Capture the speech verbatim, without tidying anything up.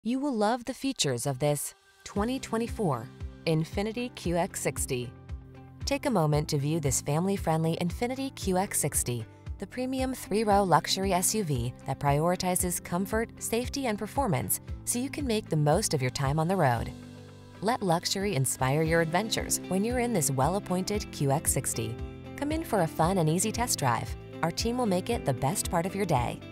You will love the features of this twenty twenty-four Infiniti Q X sixty. Take a moment to view this family-friendly Infiniti Q X sixty, the premium three-row luxury S U V that prioritizes comfort, safety, and performance so you can make the most of your time on the road. Let luxury inspire your adventures when you're in this well-appointed Q X sixty. Come in for a fun and easy test drive. Our team will make it the best part of your day.